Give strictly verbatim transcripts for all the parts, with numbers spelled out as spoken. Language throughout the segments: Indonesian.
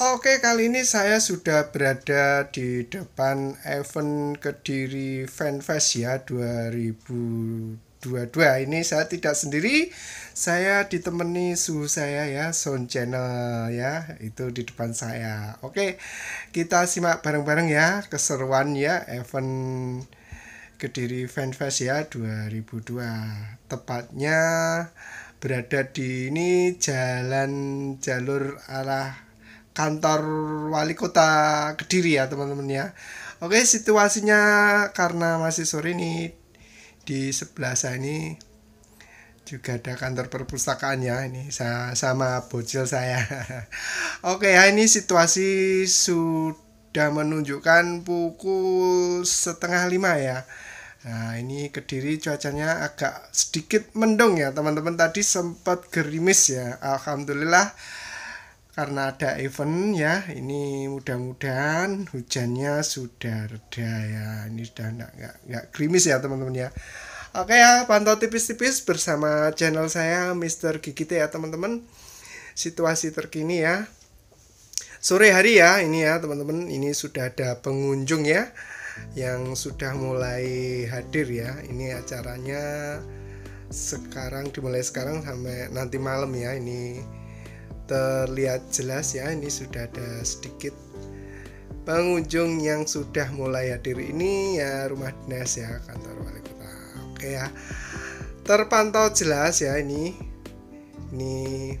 Oke, kali ini saya sudah berada di depan event Kediri Fanfest ya dua ribu dua puluh dua. Ini saya tidak sendiri, saya ditemani suhu saya ya, Sound Channel ya, itu di depan saya. Oke, kita simak bareng-bareng ya keseruan ya event Kediri Fanfest ya dua ribu dua. Tepatnya berada di ini jalan jalur arah kantor wali kota Kediri ya teman-teman ya. Oke, situasinya karena masih sore nih, di sebelah saya ini juga ada kantor perpustakaan ya, ini saya sama bocil saya. Oke ya, ini situasi sudah menunjukkan pukul setengah lima ya. Nah, ini Kediri cuacanya agak sedikit mendung ya teman-teman, tadi sempat gerimis ya. Alhamdulillah karena ada event ya, ini mudah-mudahan hujannya sudah reda ya, ini sudah nggak nggak nggak gerimis ya teman-teman ya. Oke ya, pantau tipis-tipis bersama channel saya Mister Gigite ya teman-teman, situasi terkini ya sore hari ya ini ya teman-teman. Ini sudah ada pengunjung ya yang sudah mulai hadir ya. Ini acaranya sekarang dimulai sekarang sampai nanti malam ya. Ini terlihat jelas ya, ini sudah ada sedikit pengunjung yang sudah mulai hadir. Ini ya rumah dinas ya, kantor wali kota. Oke ya, terpantau jelas ya. Ini ini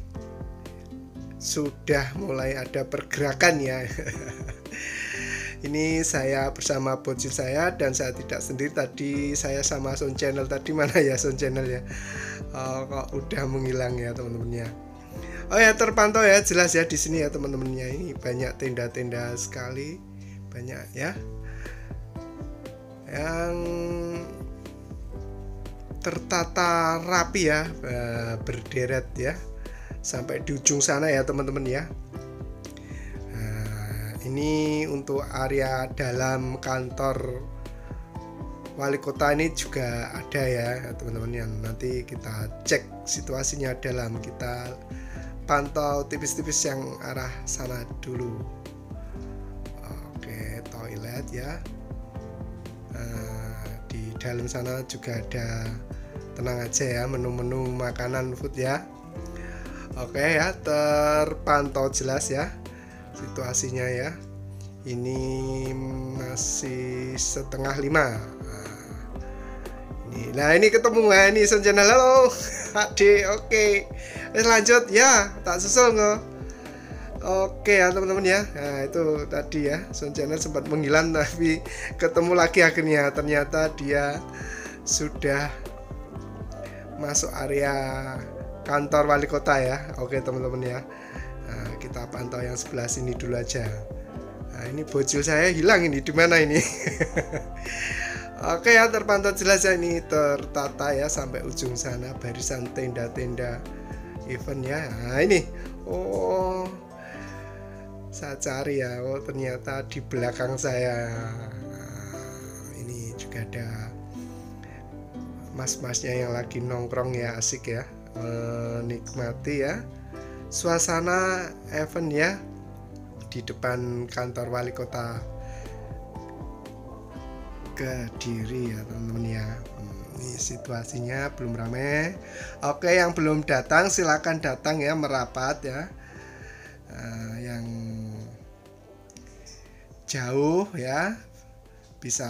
sudah mulai ada pergerakan ya. Ini saya bersama bocil saya dan saya tidak sendiri, tadi saya sama Sound Channel. Tadi mana ya Sound Channel ya? Oh, kok udah menghilang ya teman-teman ya. Oh ya, terpantau ya jelas ya di sini ya teman-temannya. Ini banyak tenda-tenda sekali, banyak ya yang tertata rapi ya, berderet ya sampai di ujung sana ya teman-teman ya. Nah, ini untuk area dalam kantor wali kota ini juga ada ya teman-teman, yang nanti kita cek situasinya dalam, kita pantau tipis-tipis yang arah sana dulu. Oke, toilet ya. Nah, di dalam sana juga ada, tenang aja ya, menu-menu makanan food ya. Oke ya, terpantau jelas ya situasinya ya. Ini masih setengah lima. Nah, ini, nah ini ketemu ya, ini Sound Channel. Halo Ade, oke. Let's lanjut ya, tak susul nggak? Oke ya teman-teman ya. Nah itu tadi ya, Sound Channel sempat menghilang tapi ketemu lagi akhirnya. Ternyata dia sudah masuk area kantor wali kota ya. Oke teman-teman ya. Nah, kita pantau yang sebelah sini dulu aja. Nah, ini bocil saya hilang, ini di mana ini? Oke ya, terpantau jelas ya, ini tertata ya sampai ujung sana, barisan tenda-tenda event ya. Nah, ini. Oh. Saya cari ya. Oh, ternyata di belakang saya. Nah, ini juga ada mas-masnya yang lagi nongkrong ya, asik ya, menikmati ya suasana event ya di depan kantor wali kota Kediri ya teman-teman ya. Ini situasinya belum ramai. Oke, yang belum datang silakan datang ya, merapat ya. Nah, yang jauh ya bisa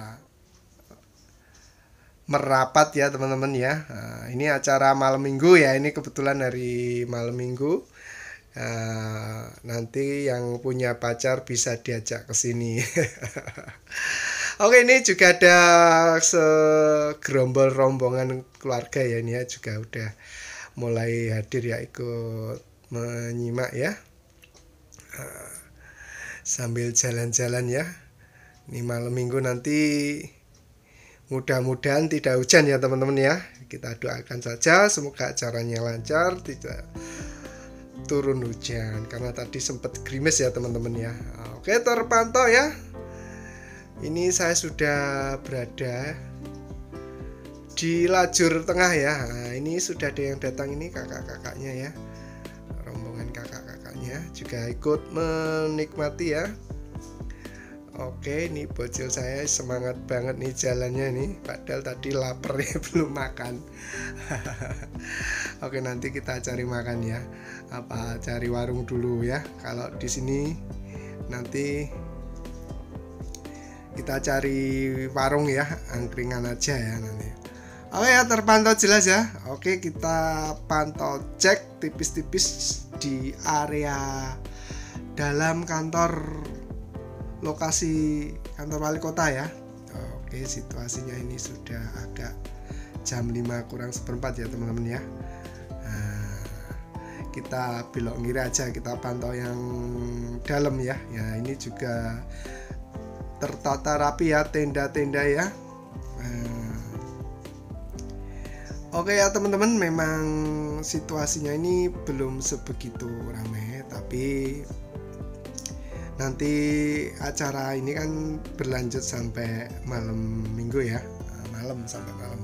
merapat ya teman-teman ya. Nah, ini acara malam minggu ya, ini kebetulan hari malam minggu. Nah, nanti yang punya pacar bisa diajak ke sini. Oke, ini juga ada segerombol rombongan keluarga ya, ini ya juga udah mulai hadir ya, ikut menyimak ya. Nah, sambil jalan-jalan ya. Ini malam minggu nanti mudah-mudahan tidak hujan ya teman-teman ya. Kita doakan saja semoga acaranya lancar, tidak turun hujan, karena tadi sempat gerimis ya teman-teman ya. Oke, terpantau ya. Ini saya sudah berada di lajur tengah ya. Nah, ini sudah ada yang datang, ini kakak-kakaknya ya, rombongan kakak-kakaknya juga ikut menikmati ya. Oke, ini bocil saya semangat banget nih jalannya nih, padahal tadi lapar ya belum makan. Oke, nanti kita cari makan ya. Apa cari warung dulu ya. Kalau di sini nanti kita cari warung ya, angkringan aja ya nanti. Oke ya, terpantau jelas ya. Oke, kita pantau cek tipis-tipis di area dalam kantor lokasi kantor wali kota ya. Oke, situasinya ini sudah agak jam lima kurang seperempat ya teman-teman ya. Nah, kita belok kiri aja, kita pantau yang dalam ya. Ya, ini juga tertata rapi ya, tenda-tenda ya. Nah, oke ya teman-teman, memang situasinya ini belum sebegitu ramai, tapi nanti acara ini kan berlanjut sampai malam minggu ya, malam sampai malam.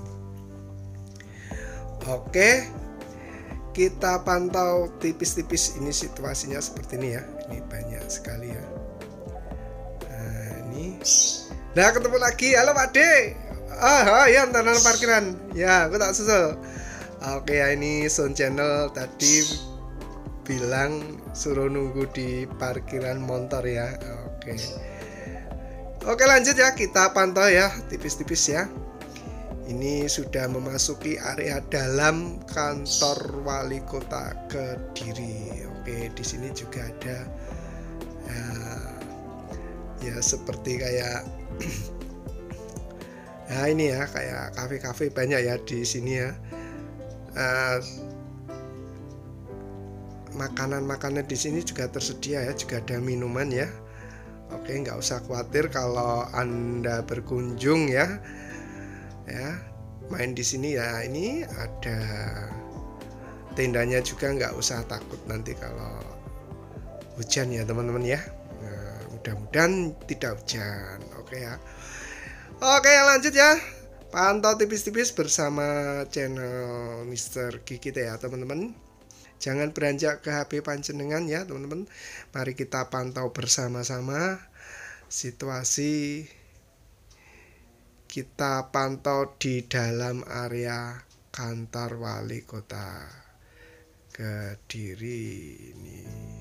Oke, kita pantau tipis-tipis ini situasinya seperti ini ya. Ini banyak sekali ya. Nah ini, nah ketemu lagi, halo Pak D. Ah, ya tanah parkiran. Ya, aku tak susul. Oke ya, ini Sound Channel tadi bilang suruh nunggu di parkiran motor ya. Oke. Oke, lanjut ya, kita pantau ya tipis-tipis ya. Ini sudah memasuki area dalam kantor wali kota Kediri. Oke, di sini juga ada ya, ya seperti kayak nah ini ya, kayak kafe-kafe banyak ya di sini ya. Uh, makanan-makanan di sini juga tersedia ya, juga ada minuman ya. Oke, nggak usah khawatir kalau Anda berkunjung ya, ya main di sini ya. Ini ada tendanya juga, nggak usah takut nanti kalau hujan ya teman-teman ya. Nah, mudah-mudahan tidak hujan. Oke ya. Oke, lanjut ya. Pantau tipis-tipis bersama channel Mister Kikit ya teman-teman. Jangan beranjak ke H P panjenengan ya teman-teman. Mari kita pantau bersama-sama situasi. Kita pantau di dalam area kantor wali kota Kediri ini.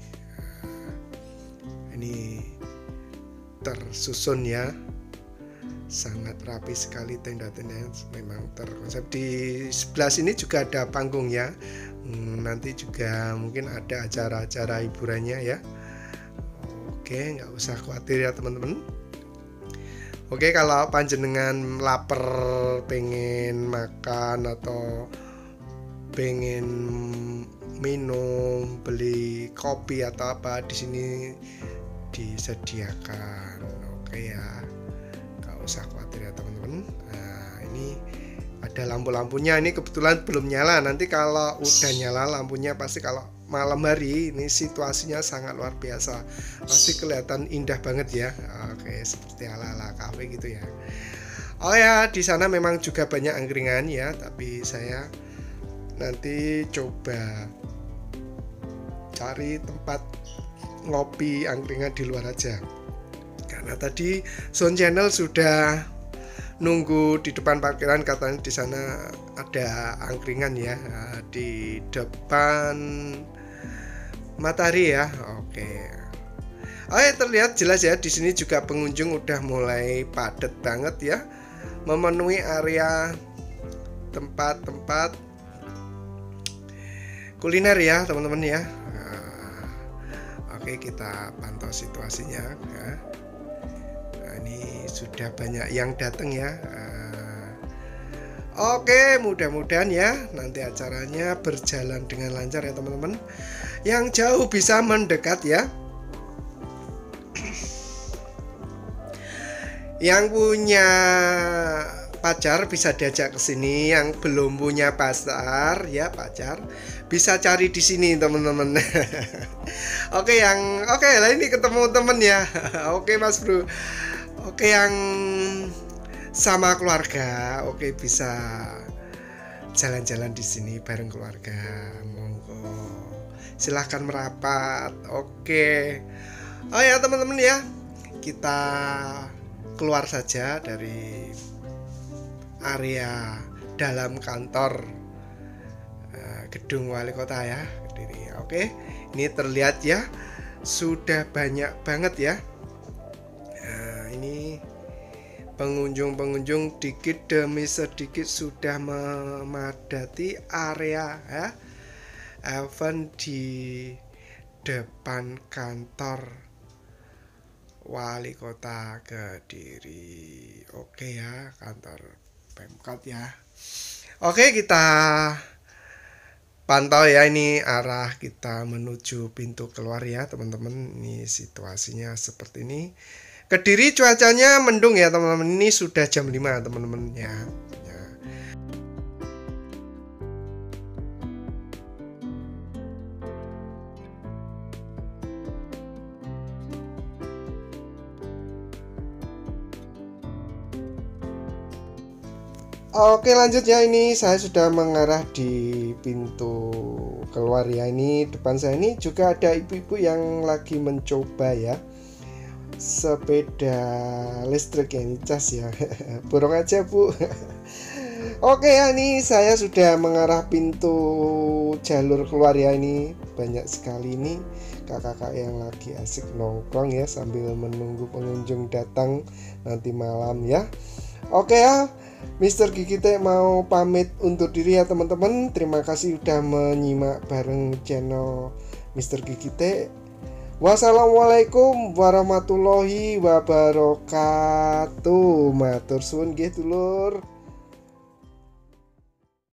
Ini tersusun ya, sangat rapi sekali tenda-tendanya, memang terkonsep. Di sebelah sini juga ada panggung ya. Hmm, nanti juga mungkin ada acara-acara hiburannya ya. Oke, nggak usah khawatir ya teman-teman. Oke, kalau panjenengan lapar, pengen makan atau pengen minum, beli kopi atau apa, di sini disediakan. Oke ya, nggak usah khawatir ya teman-teman. Nah, ini ada lampu-lampunya, ini kebetulan belum nyala. Nanti kalau udah nyala lampunya, pasti kalau malam hari ini situasinya sangat luar biasa, pasti kelihatan indah banget ya. Oke, seperti ala-ala kafe gitu ya. Oh ya, di sana memang juga banyak angkringan ya, tapi saya nanti coba cari tempat ngopi angkringan di luar aja, karena tadi Sound Channel sudah nunggu di depan parkiran, katanya di sana ada angkringan ya, di depan Matahari ya. Oke. Oh ya, terlihat jelas ya, di sini juga pengunjung udah mulai padat banget ya, memenuhi area tempat-tempat kuliner ya teman-teman ya. Nah, oke, kita pantau situasinya ya. Nah, ini sudah banyak yang datang ya. Oke, mudah-mudahan ya nanti acaranya berjalan dengan lancar ya teman-teman. Yang jauh bisa mendekat ya. Yang punya pacar bisa diajak ke sini, yang belum punya pacar ya pacar bisa cari di sini teman-teman. Oke, yang oke lah ini ketemu temen ya. Oke Mas Bro. Oke, yang sama keluarga, oke bisa jalan-jalan di sini bareng keluarga. Monggo silahkan merapat. Oke. Oh ya teman-teman ya, kita keluar saja dari area dalam kantor uh, gedung wali kota ya, Kediri. Oke, ini terlihat ya, sudah banyak banget ya. Nah, ini pengunjung-pengunjung dikit demi sedikit sudah memadati area ya, event di depan kantor wali kota Kediri. Oke ya, kantor Pemkot ya. Oke, kita pantau ya, ini arah kita menuju pintu keluar ya teman-teman. Ini situasinya seperti ini. Kediri cuacanya mendung ya teman-teman. Ini sudah jam lima teman-teman ya. ya. Oke, lanjut ya, ini saya sudah mengarah di pintu keluar ya. Ini depan saya ini juga ada ibu-ibu yang lagi mencoba ya sepeda listrik yang cas ya. Borong aja Bu. Oke ya, ini saya sudah mengarah pintu jalur keluar ya. Ini banyak sekali ini kakak-kakak yang lagi asik nongkrong ya sambil menunggu pengunjung datang nanti malam ya. Oke ya, Mister Gigi Teh mau pamit undur diri ya teman-teman. Terima kasih udah menyimak bareng channel Mister Gigi Teh. Wassalamualaikum warahmatullahi wabarakatuh. Matur suwun nggih dulur.